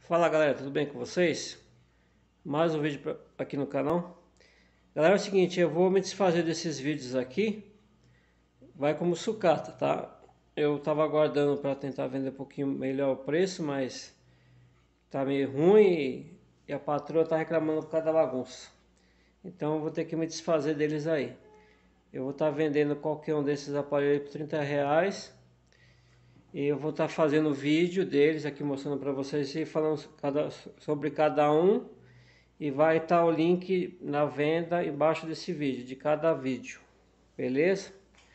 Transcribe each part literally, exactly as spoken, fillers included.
Fala galera, tudo bem com vocês? Mais um vídeo pra, aqui no canal. Galera, é o seguinte, eu vou me desfazer desses vídeos aqui. Vai como sucata, tá? Eu tava aguardando para tentar vender um pouquinho melhor o preço, mas tá meio ruim e, e a patroa tá reclamando por causa da bagunça. Então eu vou ter que me desfazer deles aí. Eu vou estar tá vendendo qualquer um desses aparelhos por trinta reais. E eu vou estar tá fazendo vídeo deles aqui mostrando para vocês e falando cada, sobre cada um. E vai estar tá o link na venda embaixo desse vídeo, de cada vídeo, beleza?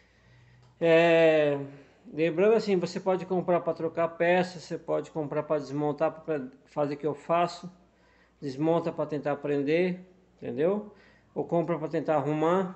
É, lembrando assim, você pode comprar para trocar peças, você pode comprar para desmontar, para fazer o que eu faço, desmonta para tentar aprender, entendeu? Ou compra para tentar arrumar.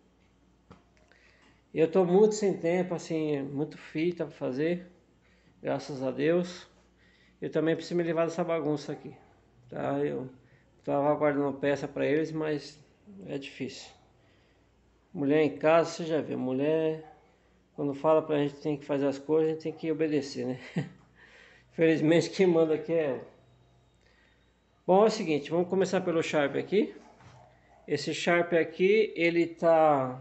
Eu estou muito sem tempo, assim, muito fita para fazer, graças a Deus. Eu também preciso me livrar dessa bagunça aqui, tá? Eu estava aguardando peça para eles, mas é difícil. Mulher em casa, você já viu, mulher quando fala pra gente que tem que fazer as coisas, a gente tem que obedecer, né? Infelizmente quem manda aqui é ela. Bom, é o seguinte, vamos começar pelo Sharp aqui. Esse Sharp aqui, ele tá...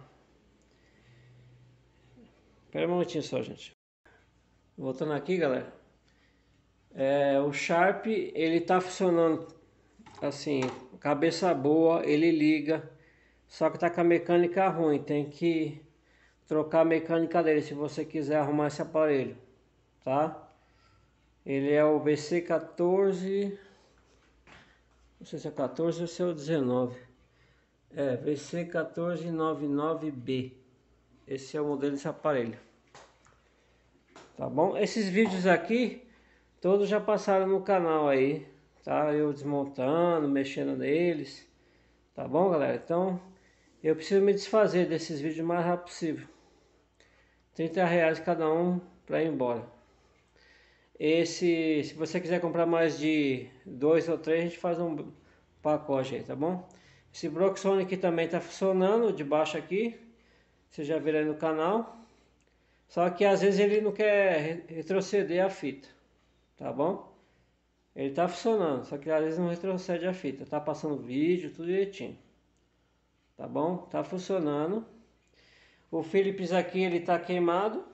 Espera um momentinho só, gente. Voltando aqui, galera. É, o Sharp, ele tá funcionando assim, cabeça boa, ele liga. Só que tá com a mecânica ruim, tem que trocar a mecânica dele se você quiser arrumar esse aparelho, tá? Ele é o V C quatorze, não sei se é quatorze ou se é o dezenove. É, V C um quatro nove nove B. Esse é o modelo desse aparelho. Tá bom? Esses vídeos aqui, todos já passaram no canal aí, tá? Eu desmontando, mexendo neles. Tá bom, galera? Então, eu preciso me desfazer desses vídeos o mais rápido possível. trinta reais cada um para ir embora. Esse, se você quiser comprar mais de dois ou três, a gente faz um pacote aí, tá bom? Esse Broxone aqui também tá funcionando, de baixo aqui. Você já viu aí no canal. Só que às vezes ele não quer retroceder a fita, tá bom? Ele tá funcionando, só que às vezes não retrocede a fita. Tá passando vídeo, tudo direitinho. Tá bom? Tá funcionando. O Philips aqui, ele tá queimado.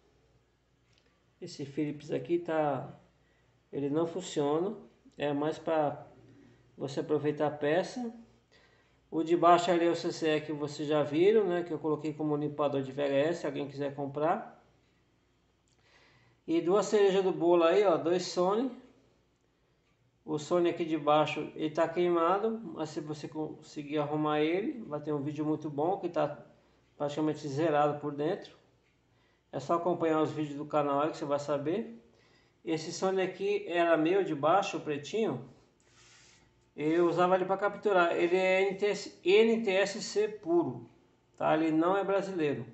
Esse Philips aqui tá... ele não funciona. É mais para você aproveitar a peça. O de baixo ali é o C C E que vocês já viram, né? Que eu coloquei como limpador de V H S, se alguém quiser comprar. E duas cerejas do bolo aí, ó, dois Sony. O Sony aqui de baixo, ele tá queimado, mas se você conseguir arrumar ele, vai ter um vídeo muito bom, que tá praticamente zerado por dentro. É só acompanhar os vídeos do canal aí que você vai saber. Esse Sony aqui era meu de baixo, o pretinho. Eu usava ele para capturar. Ele é N T S C puro, tá? Ele não é brasileiro,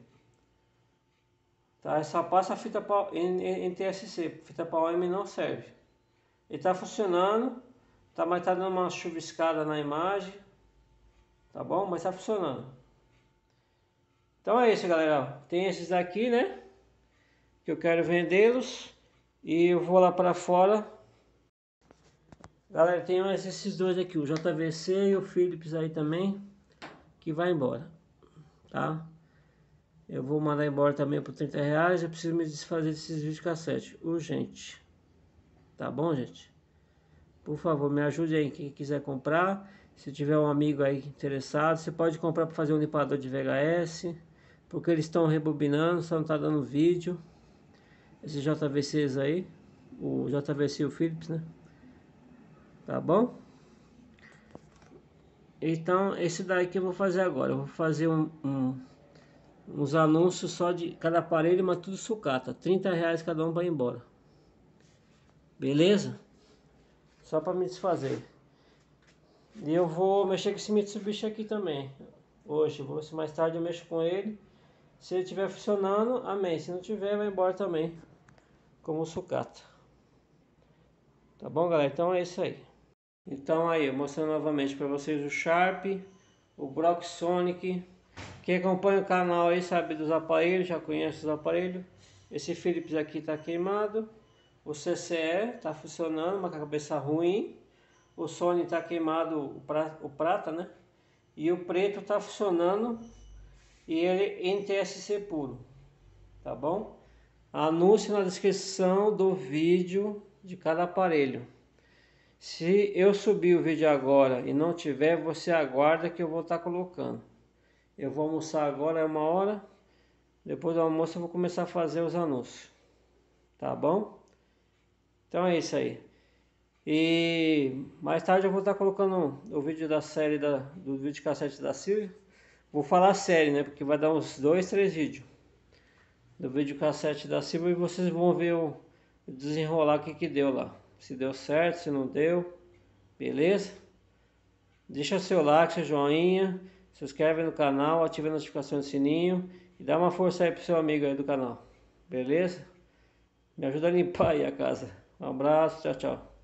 tá? Só passa a fita N T S C, fita P A U M não serve. Ele tá funcionando, tá? Mas tá dando uma chuviscada na imagem, tá bom? Mas tá funcionando. Então é isso, galera. Tem esses aqui, né? Que eu quero vendê-los e eu vou lá para fora. Galera, tem mais esses dois aqui, o J V C e o Philips aí também, que vai embora, tá? Eu vou mandar embora também por trinta reais, eu preciso me desfazer desses videocassete, urgente. Tá bom, gente? Por favor, me ajude aí, quem quiser comprar. Se tiver um amigo aí interessado, você pode comprar para fazer um limpador de V H S, porque eles estão rebobinando, só não tá dando vídeo. Esses J V Cs aí, o J V C e o Philips, né? Tá bom? Então, esse daí que eu vou fazer agora. Eu vou fazer um, um, uns anúncios só de cada aparelho, mas tudo sucata. trinta reais cada um para ir embora. Beleza? Só para me desfazer. E eu vou mexer com esse Mitsubishi aqui também. Hoje, vou, se mais tarde eu mexo com ele. Se ele estiver funcionando, amém. Se não tiver, vai embora também. Como sucata. Tá bom, galera? Então é isso aí. Então aí, mostrando novamente para vocês o Sharp, o Broxonic. Quem acompanha o canal aí sabe dos aparelhos, já conhece os aparelhos. Esse Philips aqui está queimado. o C C E está funcionando, mas com a cabeça ruim. O Sony está queimado, o prata, o prata, né? E o preto está funcionando e ele N T S C puro, tá bom? Anúncio na descrição do vídeo de cada aparelho. Se eu subir o vídeo agora e não tiver, você aguarda que eu vou estar colocando. Eu vou almoçar agora, é uma hora. Depois do almoço eu vou começar a fazer os anúncios. Tá bom? Então é isso aí. E mais tarde eu vou estar colocando o vídeo da série da, do vídeo cassete da Silvia. Vou falar série, né? Porque vai dar uns dois, três vídeos do vídeo cassete da Silvia e vocês vão ver o desenrolar o que que deu lá. Se deu certo, se não deu. Beleza? Deixa seu like, seu joinha, se inscreve no canal, ativa a notificação do sininho e dá uma força aí pro seu amigo aí do canal. Beleza? Me ajuda a limpar aí a casa. Um abraço, tchau, tchau.